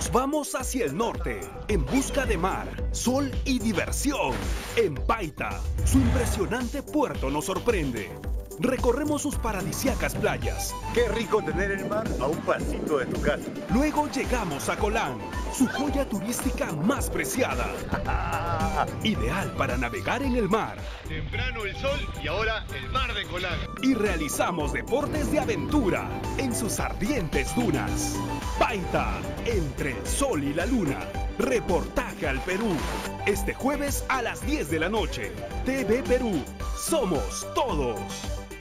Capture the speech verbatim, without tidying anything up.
Nos vamos hacia el norte, en busca de mar, sol y diversión. En Paita, su impresionante puerto nos sorprende. Recorremos sus paradisíacas playas. Qué rico tener el mar a un pasito de tu casa. Luego llegamos a Colán, su joya turística más preciada. Ideal para navegar en el mar. Temprano el sol y ahora el mar de Colán. Y realizamos deportes de aventura en sus ardientes dunas. Paita, entre el sol y la luna. Reportaje al Perú. Este jueves a las diez de la noche. T V Perú. Somos todos.